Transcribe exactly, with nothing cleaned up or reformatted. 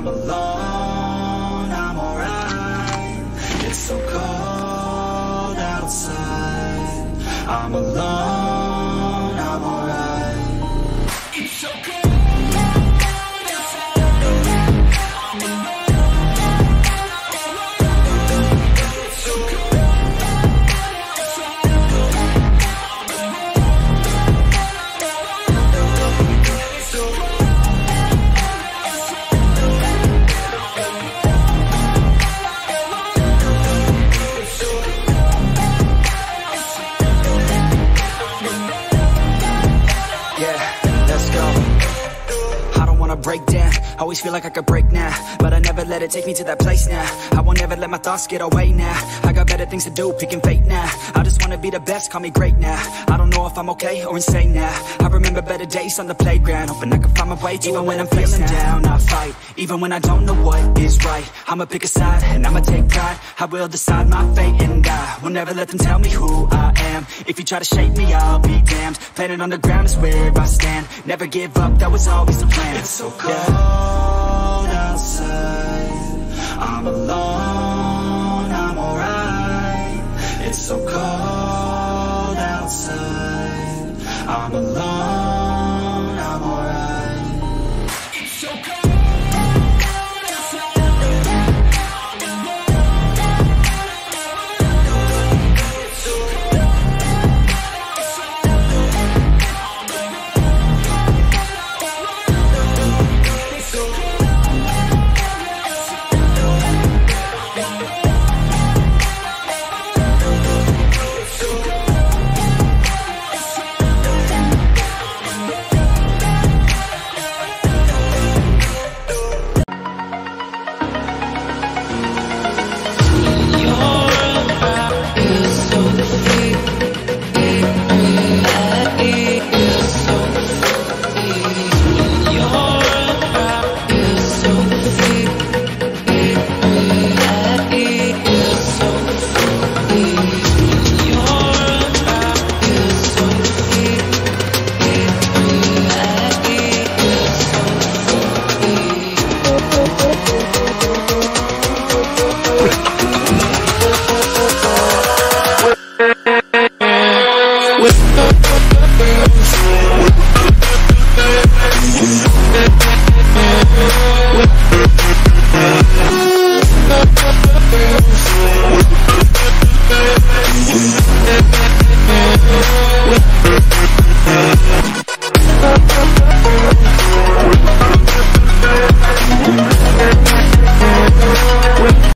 I'm alone, I'm alright. It's so cold outside. I'm alone, I'm alright. It's so cold. Break down, always feel like I could break now, but I never let it take me to that place now. I won't ever let my thoughts get away now. I got better things to do, picking fate now. I just wanna be the best, call me great now. I don't know if I'm okay or insane now. I remember better days on the playground, hoping I can find my way even when I'm feeling down. I fight, even when I don't know what is right. I'ma pick a side, and I'ma take pride. I will decide my fate, and I will never let them tell me who I am. If you try to shape me, I'll be damned. Planet on the ground is where I stand. Never give up, that was always the plan. It's so cold outside. I'm alone, I'm alright. It's so cold outside. I'm alone, I'm alright. It's so cold. We'll be right back.